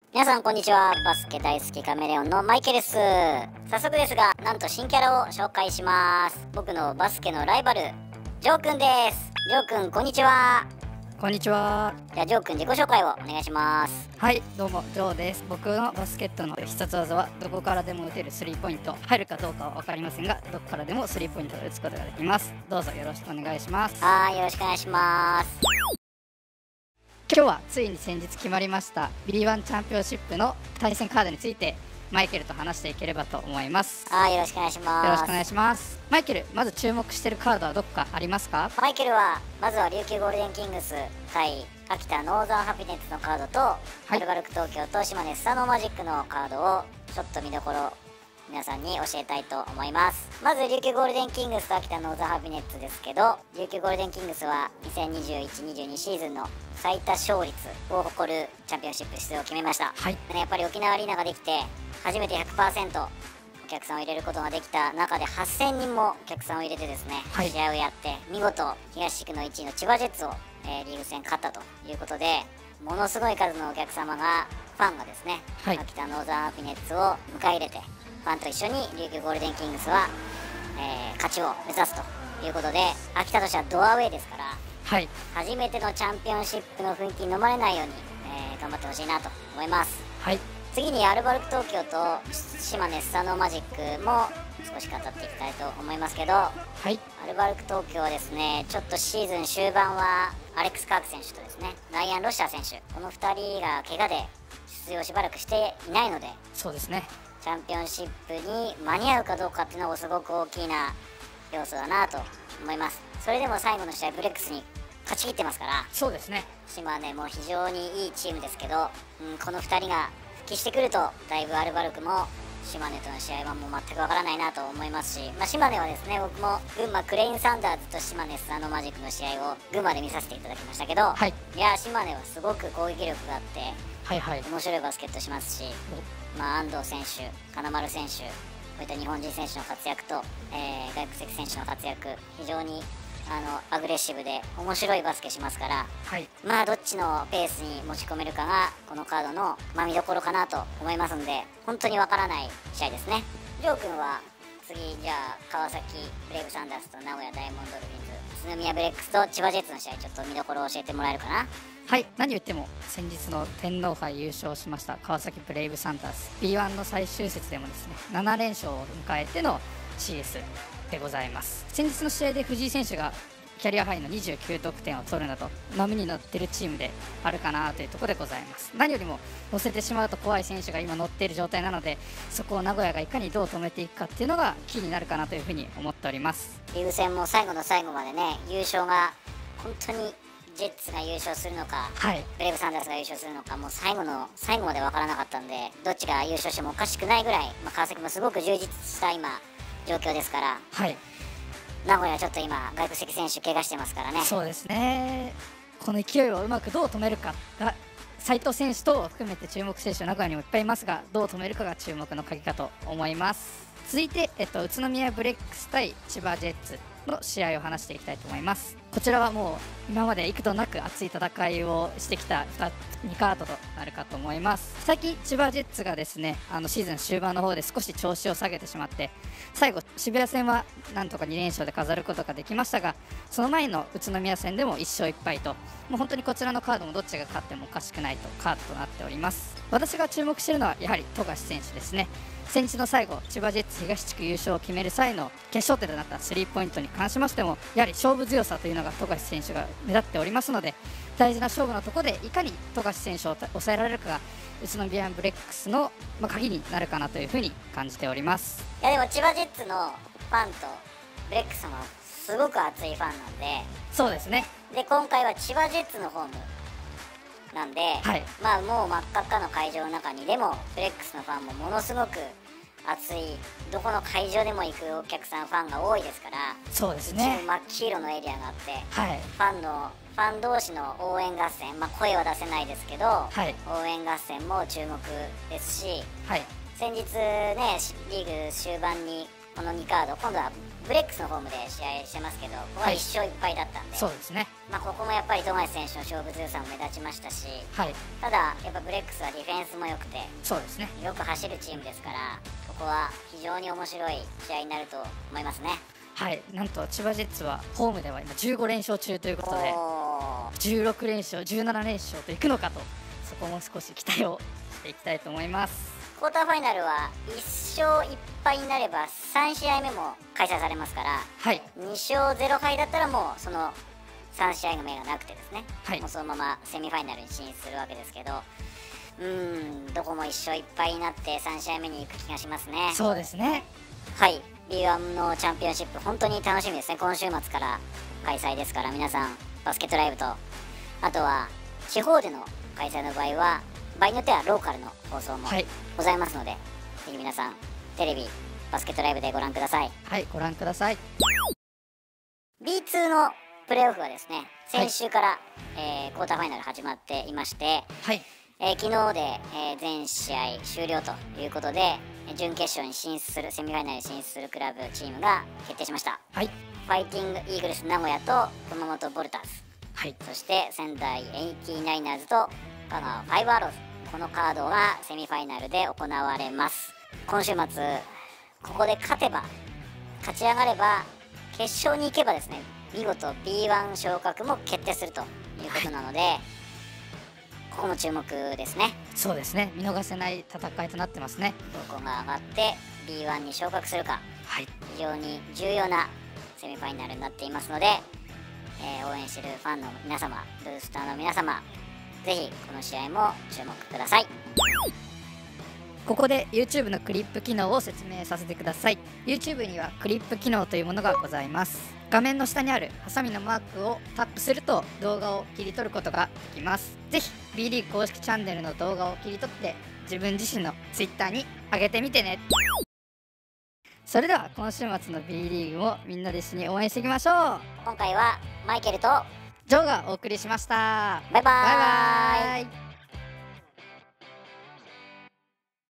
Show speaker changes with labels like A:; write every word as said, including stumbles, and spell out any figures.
A: 皆さんこんにちは。バスケ大好きカメレオンのマイケルです。早速ですが、なんと新キャラを紹介します。僕のバスケのライバル、ジョーくんです。ジョーくんこんにちは。
B: こんにちは。
A: じゃあジョーくん自己紹介をお願いします。
B: はい、どうもジョーです。僕のバスケットの必殺技はどこからでも打てるスリーポイント。入るかどうかは分かりませんが、どこからでもスリーポイントを打つことができます。どうぞよろしくお願いします。
A: はい、よろしくお願いします。
B: 今日はついに先日決まりました ビーワン チャンピオンシップの対戦カードについてマイケルと話していければと思います。
A: はい、よろしくお願いします。
B: よろしくお願いします。マイケル、まず注目しているカードはどこかありますか？
A: マイケルはまずは琉球ゴールデンキングス対秋田ノーザンハピネッツのカードと、はい、アルバルク東京と島根スサノーマジックのカードをちょっと見どころ皆さんに教えたいと思います。まず琉球ゴールデンキングスと秋田ノーザンハピネッツですけど、琉球ゴールデンキングスはにせんにじゅういち、にじゅうにシーズンの最多勝率を誇るチャンピオンシップ出場を決めました、はい、やっぱり沖縄アリーナができて初めて ひゃくパーセント お客さんを入れることができた中ではっせんにんもお客さんを入れてですね、はい、試合をやって見事東地区のいちいの千葉ジェッツを、えー、リーグ戦勝ったということで、ものすごい数のお客様がファンがですね、はい、秋田ノーザンハピネッツを迎え入れてファンと一緒に琉球ゴールデンキングスは、えー、勝ちを目指すということで、秋田としてはドアウェイですから、はい、初めてのチャンピオンシップの雰囲気に飲まれないように、えー、頑張ってほしいなと思います、はい、次にアルバルク東京と島根スサノーマジックも少し語っていきたいと思いますけど、はい、アルバルク東京はですね、ちょっとシーズン終盤はアレックス・カーク選手とですねライアン・ロシアー選手、このふたりが怪我で出場しばらくしていないので、そうですね、チャンピオンシップに間に合うかどうかっていうのがすごく大きな要素だなと思います。それでも最後の試合ブレックスに勝ち切ってますから、そうですね、島根も非常にいいチームですけど、うん、このふたりが復帰してくるとだいぶアルバルクも島根との試合はもう全くわからないなと思いますし、まあ、島根はですね、僕も群馬クレインサンダーズと島根スサノーマジックの試合を群馬で見させていただきましたけど、はい、いや島根はすごく攻撃力があって、はいはい、面白いバスケットしますし、まあ、安藤選手、金丸選手、こういった日本人選手の活躍と、えー、外国籍選手の活躍、非常にあのアグレッシブで面白いバスケしますから、はい、まあどっちのペースに持ち込めるかがこのカードの、まあ、見どころかなと思いますので、本当にわからない試合ですね。ジョー君は次、じゃあ川崎ブレイブサンダースと名古屋ダイヤモンドドルフィンズ、宇都宮ブレックスと千葉ジェッツの試合、ちょっと見どころを教えてもらえるかな。
B: はい、何言っても先日の天皇杯優勝しました川崎ブレイブサンダース ビーワン の最終節でもですねななれんしょうを迎えての シーエス でございます。先日の試合で藤井選手がキャリアハイのにじゅうきゅうとくてんを取るなど波に乗っているチームであるかなというところでございます。何よりも乗せてしまうと怖い選手が今乗っている状態なので、そこを名古屋がいかにどう止めていくかっていうのがキーになるかなというふうに思っております。
A: リーグ戦も最後の最後までね、優勝が本当にジェッツが優勝するのか、はい、ブレイブサンダースが優勝するのか、もう最後の最後まで分からなかったんで、どっちが優勝してもおかしくないぐらい、まあ、川崎もすごく充実した今状況ですから、はい、名古屋はちょっと今外国籍選手怪我してますからね。
B: そうですね、この勢いをうまくどう止めるかが斉藤選手と含めて注目選手、名古屋にもいっぱいいますが、どう止めるかが注目の鍵かと思います。続いて、えっと、宇都宮ブレックス対千葉ジェッツの試合を話していきたいと思います。こちらはもう今まで幾度なく熱い戦いをしてきたにカードとなるかと思います。最近千葉ジェッツがですね、あのシーズン終盤の方で少し調子を下げてしまって、最後渋谷戦はなんとかにれんしょうで飾ることができましたが、その前の宇都宮戦でもいっしょういっぱいと、もう本当にこちらのカードもどっちが勝ってもおかしくないとカードとなっております。私が注目しているのはやはり富樫選手ですね。先日の最後、千葉ジェッツ東地区優勝を決める際の決勝点となったスリーポイントに関しましても、やはり勝負強さというのが富樫選手が目立っておりますので、大事な勝負のところでいかに富樫選手を抑えられるかが宇都宮ブレックスの、まあ、鍵になるかなというふうに感じております。
A: いやでも千葉ジェッツのファンとブレックスもすごく熱いファンなんで、
B: そうですね、で
A: 今回は千葉ジェッツのホームなんで、はい、まあもう真っ赤っかの会場の中にでもブレックスのファンもものすごく熱い、どこの会場でも行くお客さんファンが多いですから、
B: そうですね、
A: 真っ黄色のエリアがあって、はい、ファンのファン同士の応援合戦、まあ、声は出せないですけど、はい、応援合戦も注目ですし、はい、先日ねリーグ終盤にこのにカード、今度はブレックスのホームで試合してますけど、ここはいっしょういっぱいだったんで、
B: そうですね、
A: まあ、ここもやっぱり富樫選手の勝負強さも目立ちましたし、
B: はい、
A: ただやっぱブレックスはディフェンスも良くて、
B: そうですね、
A: よく走るチームですから、ここは非常に面白い試合になると思いますね。
B: はい、なんと千葉ジェッツはホームでは今じゅうごれんしょう中ということで、じゅうろくれんしょうじゅうななれんしょうといくのかと、そこも少し期待をしていきたいと思います。
A: クォーターファイナルはいっしょういっぱいになればさんしあいめも開催されますから、
B: はい、
A: にしょうゼロはいだったらもうそのさんしあいの目がなくてですね、
B: はい、
A: もうそのままセミファイナルに進出するわけですけど、うーんどこもいっしょういっぱいになってさんしあいめに行く気がしますね。
B: そうですね。
A: はい、ビーワン のチャンピオンシップ本当に楽しみですね。今週末から開催ですから、皆さんバスケットライブと、あとは地方での開催の場合は場合によってはローカルの放送もございますので、はい、ぜひ皆さんテレビバスケットライブでご覧ください。
B: はい、ご覧ください。
A: ビーツー のプレーオフはですね、先週から、はい、えー、クォーターファイナル始まっていまして、
B: はい、
A: えー、昨日で、えー、全試合終了ということで、準決勝に進出するセミファイナルに進出するクラブチームが決定しました。
B: はい、
A: ファイティングイーグルス名古屋と熊本ボルターズ、
B: はい、
A: そして仙台エイティナイナーズと香川ファイブアローズ、このカードがセミファイナルで行われます。今週末ここで勝てば、勝ち上がれば、決勝に行けばですね、見事 ビーワン 昇格も決定するということなので、はい、ここも注目ですね。
B: そうですね、見逃せない戦いとなってますね。
A: どこが上がって ビーワン に昇格するか、
B: はい、
A: 非常に重要なセミファイナルになっていますので、えー、応援しているファンの皆様、ブースターの皆様、ぜひこの試合も注目ください。
B: ここで YouTube のクリップ機能を説明させてください。 YouTube にはクリップ機能というものがございます。画面の下にあるハサミのマークをタップすると動画を切り取ることができます。ぜひ B リーグ公式チャンネルの動画を切り取って自分自身の Twitter に上げてみてね。それでは今週末の B リーグもみんなで一緒に応援していきましょう。
A: 今回はマイケルと
B: ジョーがお送りしました。
A: バイバーイ。
B: バイバーイ。